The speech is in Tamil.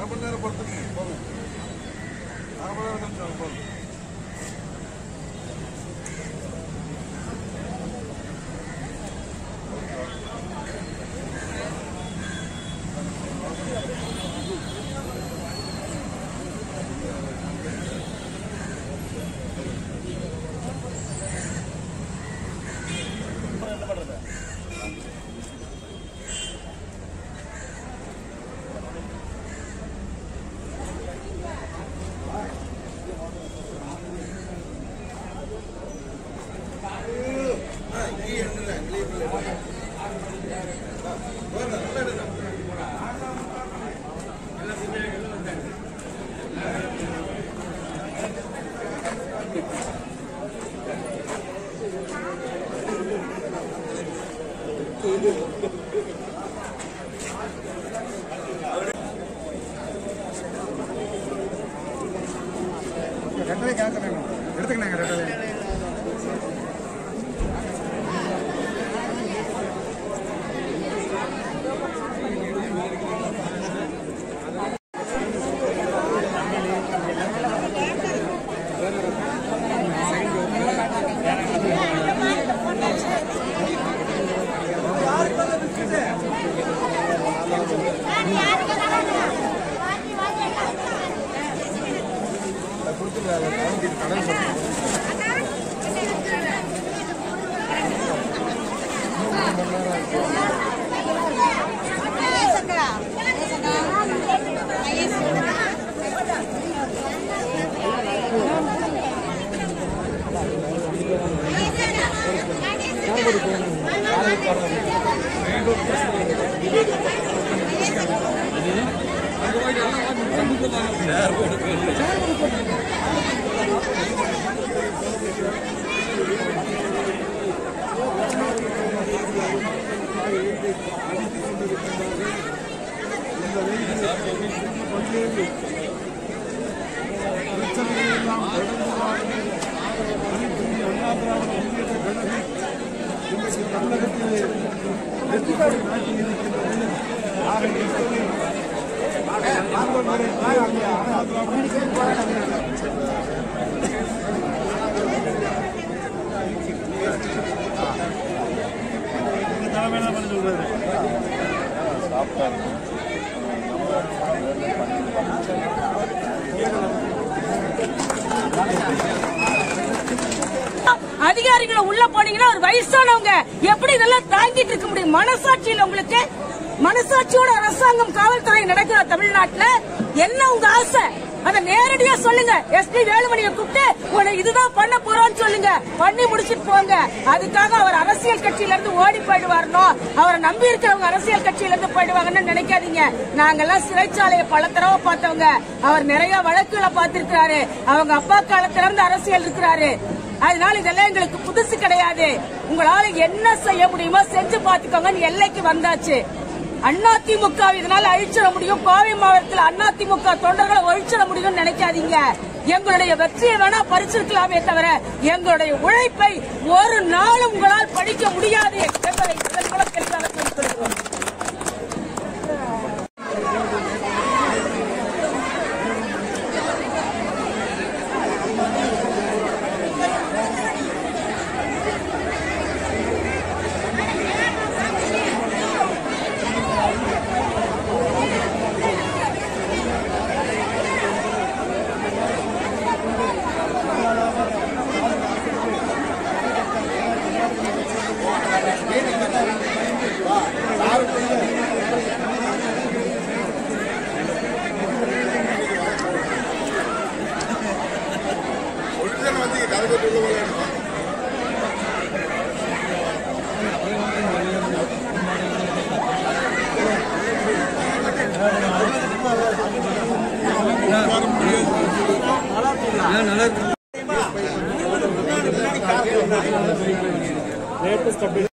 அதிகாரிகளை உள்ள போனீங்கன்னா ஒரு வயசானவங்க எப்படி இதெல்லாம் தாங்கிட்டு இருக்க முடியும்? மனசாட்சியில் உங்களுக்கு மனசாட்சியோட அரசாங்கம் காவல்துறை நடக்கிற தமிழ்நாட்டுல என்ன உங்க ஆசை? அத நேரடியா சொல்லுங்க. எஸ்பி வேலுமணியை கூப்பிட்டு இதுதான் பண்ண போறோம்னு சொல்லுங்க, பண்ணி முடிச்சிட்டு போங்க. அதுக்காக அவர் அரசியல் கட்சியில இருந்து ஓடி போயிடுவாரோ, அவரை நம்பி இருக்கிறவங்க அரசியல் கட்சியில இருந்து போயிடுவாங்கன்னு நினைக்காதீங்க. நாங்கெல்லாம் சிறைச்சாலையை பல தடவை பார்த்தவங்க. அவர் நிறைய வழக்குகளை பார்த்திருக்கிறாரு. அவங்க அப்பா காலத்துல இருந்து அரசியல் இருக்கிறாரு. அதனால இதெல்லாம் எங்களுக்கு புதுசு கிடையாது. உங்களால என்ன செய்ய முடியுமோ செஞ்சு பாத்துக்கோங்க. எல்லைக்கு வந்தாச்சு. அதிமுக இதனால அழிச்சிட முடியும், கோவை மாவட்டத்தில் அதிமுக தொண்டர்களை ஒழிச்சிட முடியும்னு நினைக்காதீங்க. எங்களுடைய வெற்றியை வேணா பறிச்சிருக்கலாமே தவிர எங்களுடைய உழைப்பை ஒரு நாளும் உங்களால் படிக்க முடியாது என்பதை இதன் மூலம் தெளிவாக சொல்லிக் latest update.